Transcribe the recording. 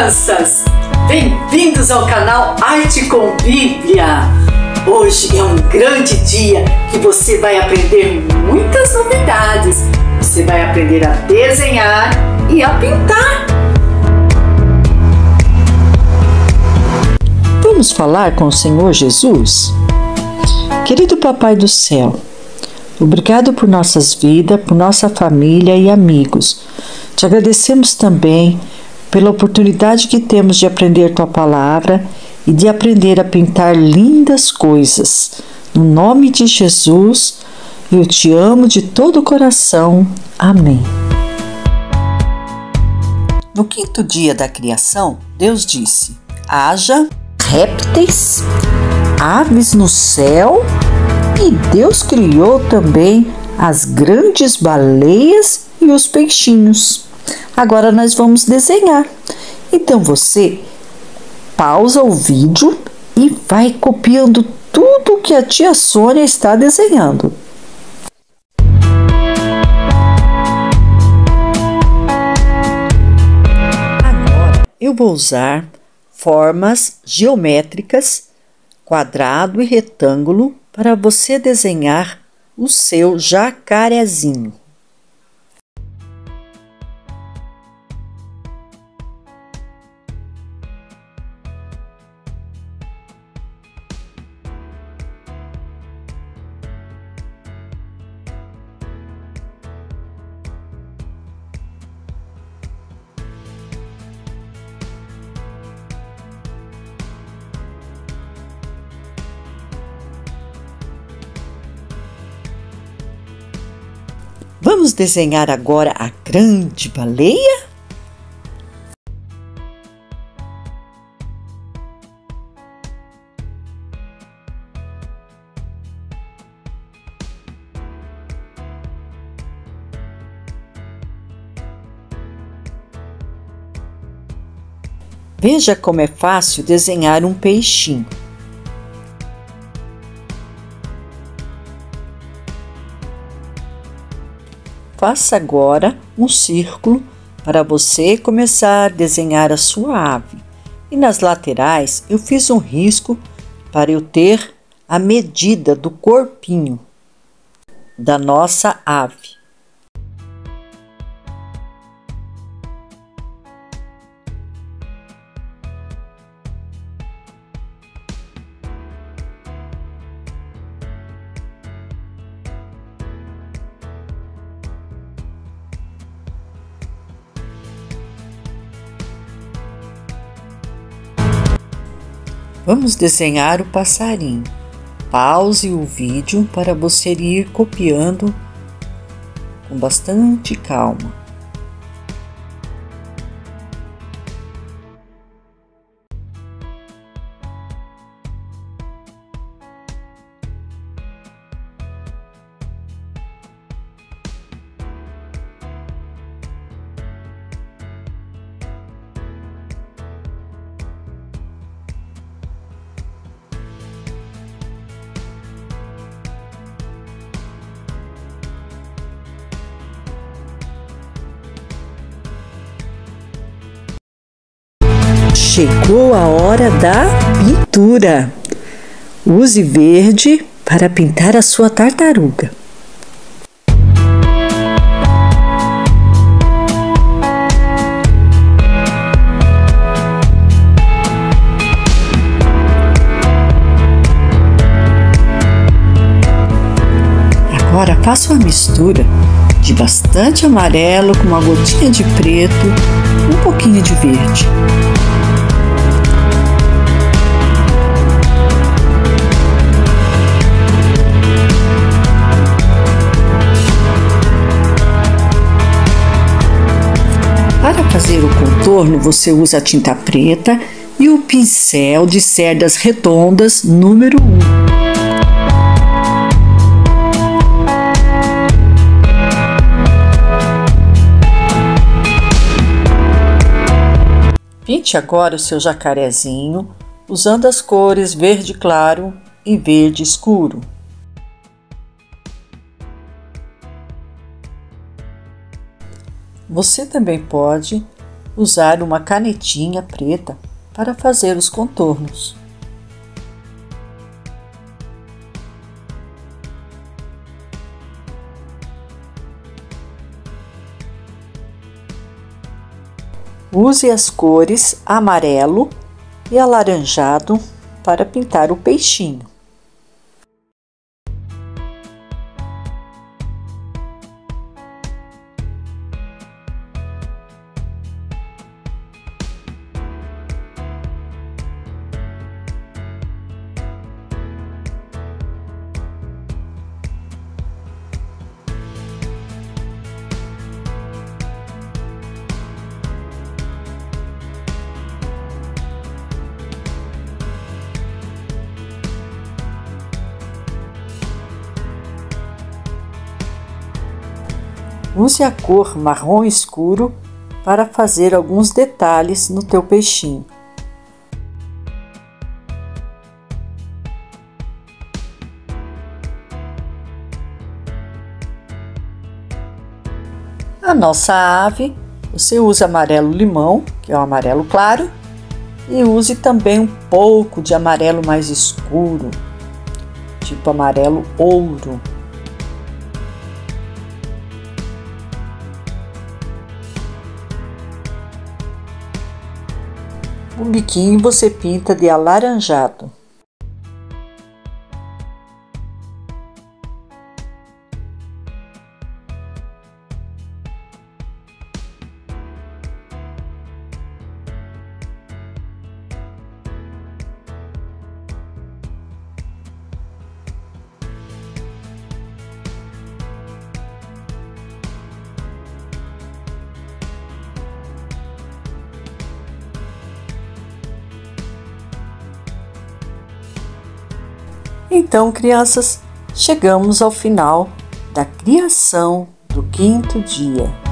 crianças! Bem-vindos ao canal Arte com Bíblia! Hoje é um grande dia que você vai aprender muitas novidades. Você vai aprender a desenhar e a pintar. Vamos falar com o Senhor Jesus? Querido Papai do Céu, obrigado por nossas vidas, por nossa família e amigos. Te agradecemos também pela oportunidade que temos de aprender Tua Palavra e de aprender a pintar lindas coisas. No nome de Jesus, eu te amo de todo o coração. Amém. No quinto dia da criação, Deus disse: haja répteis, aves no céu, e Deus criou também as grandes baleias e os peixinhos. Agora nós vamos desenhar. Então você pausa o vídeo e vai copiando tudo que a tia Sônia está desenhando. Agora eu vou usar formas geométricas, quadrado e retângulo, para você desenhar o seu jacarezinho. Vamos desenhar agora a grande baleia? Veja como é fácil desenhar um peixinho. Faça agora um círculo para você começar a desenhar a sua ave. E nas laterais eu fiz um risco para eu ter a medida do corpinho da nossa ave. Vamos desenhar o passarinho. Pause o vídeo para você ir copiando com bastante calma. Chegou a hora da pintura. Use verde para pintar a sua tartaruga. Agora faça uma mistura de bastante amarelo com uma gotinha de preto, um pouquinho de verde. Para fazer o contorno, você usa a tinta preta e o pincel de cerdas redondas número 1. Pinte agora o seu jacarezinho usando as cores verde claro e verde escuro. Você também pode usar uma canetinha preta para fazer os contornos. Use as cores amarelo e alaranjado para pintar o peixinho. Use a cor marrom escuro para fazer alguns detalhes no teu peixinho. A nossa ave, você usa amarelo limão, que é o amarelo claro, e use também um pouco de amarelo mais escuro, tipo amarelo ouro. O biquinho você pinta de alaranjado. Então, crianças, chegamos ao final da criação do 5º dia.